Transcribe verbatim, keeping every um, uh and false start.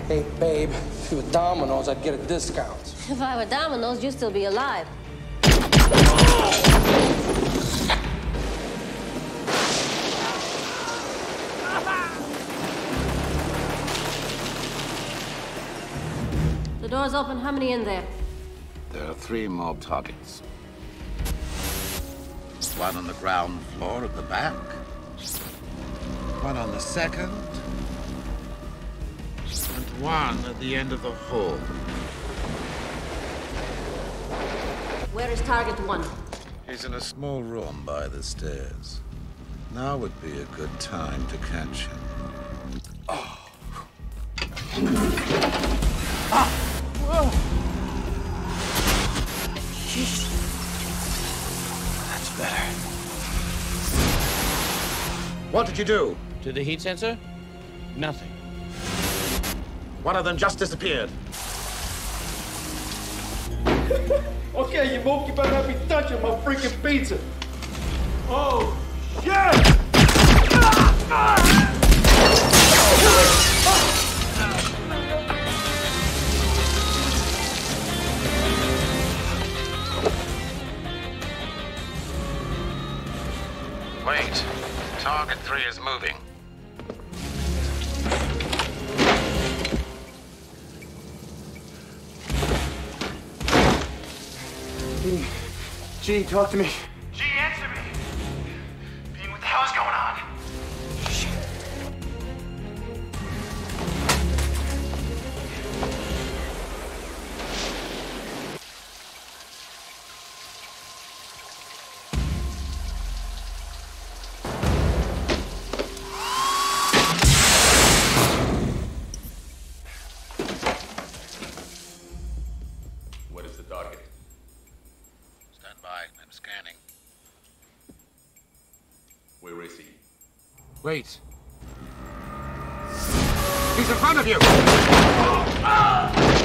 Hey, babe, if you were Domino's, I'd get a discount. If I were Domino's, you'd still be alive. The door's open. How many in there? There are three mob targets. One on the ground floor at the back. One on the second. And one at the end of the hall. Where is target one? He's in a small room by the stairs. Now would be a good time to catch him. Oh. Ah! Whoa! Jeez. That's better. What did you do? To the heat sensor? Nothing. One of them just disappeared. Okay, you mook, you better not be touching my freaking pizza. Oh, shit! Wait. Target three is moving. Gene, Gene, talk to me. Gene, answer me. Bean, what the hell is going on? What is the target? Stand by. I'm scanning. Where is he? Wait. He's in front of you!